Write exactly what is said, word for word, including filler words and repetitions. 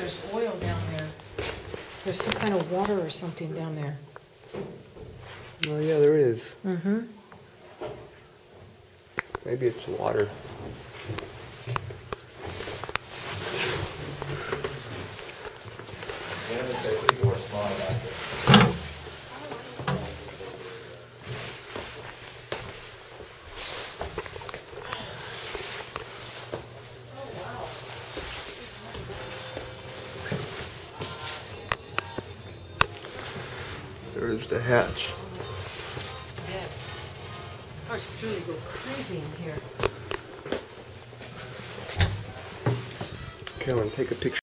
there's oil down there. There's some kind of water or something down there. Oh yeah, there is. Mm-hmm. Maybe it's water. There's the hatch. Yeah, it's heart's really go crazy in here. Okay, I'm gonna take a picture.